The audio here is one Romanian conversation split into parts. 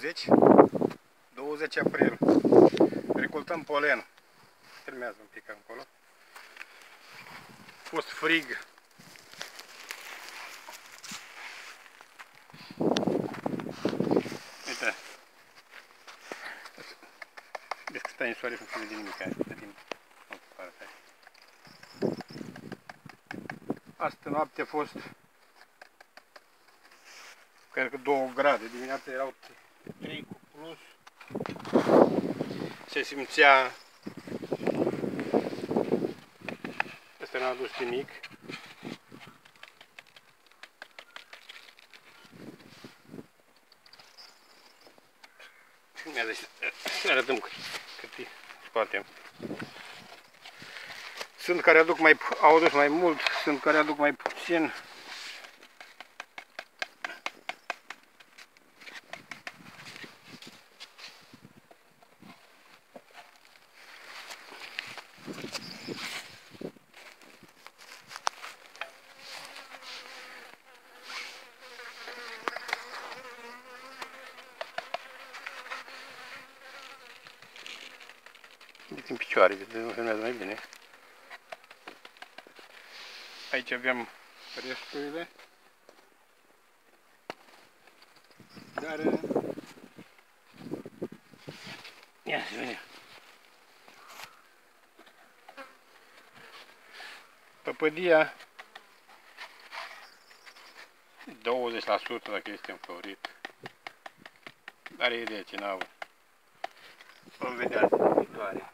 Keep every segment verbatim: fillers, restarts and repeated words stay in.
douăzeci, douăzeci aprilie. Recoltăm polen. Filmează un pic acolo. A fost frig. Uite. Deci că stai în soare și nu se vede nimic aici. Astă noapte a fost, cred că două grade, dimineața erau trei cu plus, se simțea, ăsta n-a adus nimic. Să arătăm cât e scoatem. Sunt care aduc mai, au adus mai mult, sunt care aduc mai puțin. Uite în picioare, nu filmează mai bine. Aici avem resturile, dar ia să vedem. Păpădia douăzeci la sută dacă este înflorit. Are idee ce n-au. Vom vedea în viitoare.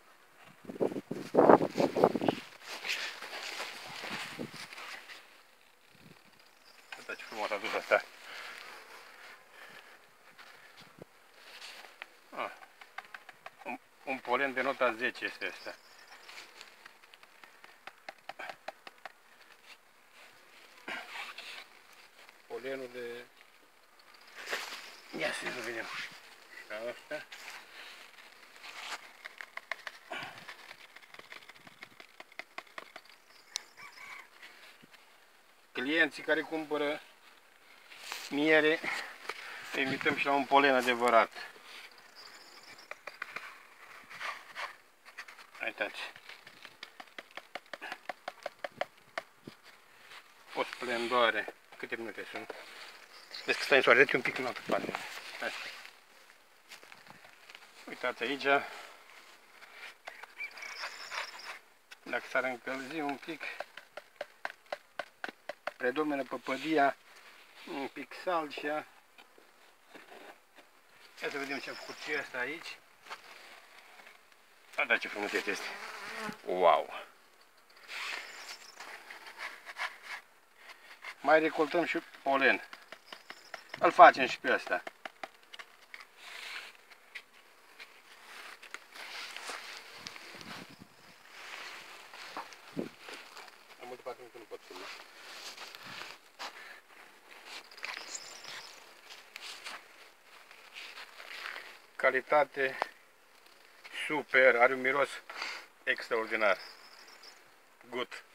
Uite ce frumos a dus asta. Ah. Un, un polen de nota zece este asta. Polenul de... Ia să vedem. Asta. Clienții care cumpără miere, îi invităm și la un polen adevărat. Uitați. O splendoare. Câte minute sunt? Vezi că stai în soare, dă-te un pic în altă parte. Asta. Uitați aici. Dacă s-ar încălzi un pic, predomină păpădia, un pic salcia. Ia să vedem ce a făcut și asta aici. A, da, ce frumusețe este. Wow! Mai recoltăm și polen. Îl facem și pe asta. Am multe parte că nu pot filma. Calitate super, are un miros extraordinar. Good.